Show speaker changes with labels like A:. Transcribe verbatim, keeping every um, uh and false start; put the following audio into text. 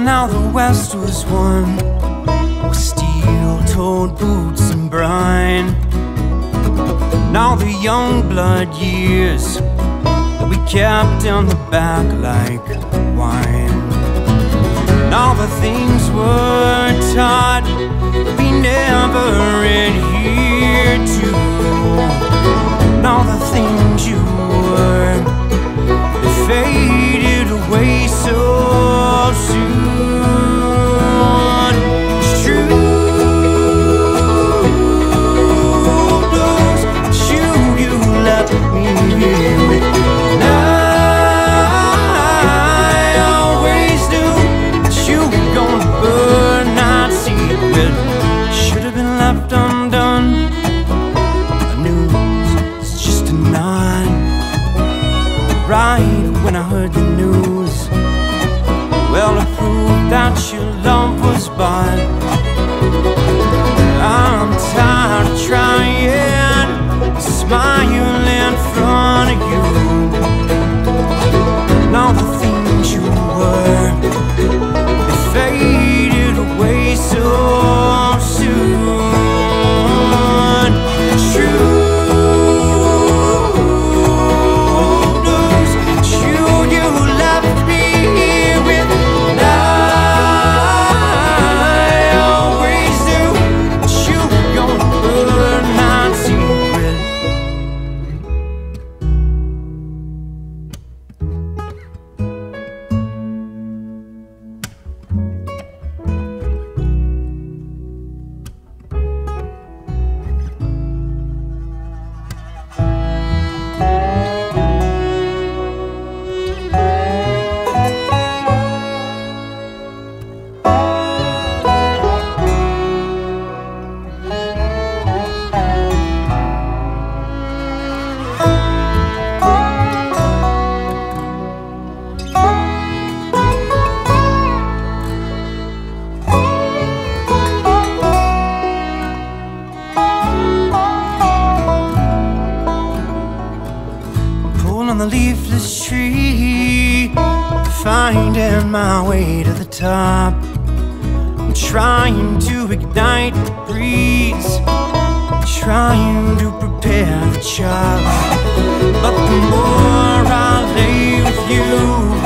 A: now the West was won with steel-toed boots and brine. Now the young blood years that we kept in the back like wine. Now the things we're taught we never adhered to. Now the things you were, they faded away so soon. It's true, those shoes you left me with, and I always knew that you were gonna burn that secret. Should have been left undone. I knew it's just a nod. Right when I heard the news, well, it proved that your love was bought. I'm tired of trying to smile in front of you. Now the things you were, they faded away so soon. It's true. On the leafless tree, finding my way to the top. I'm trying to ignite the breeze, trying to prepare the job. But the more I lay with you,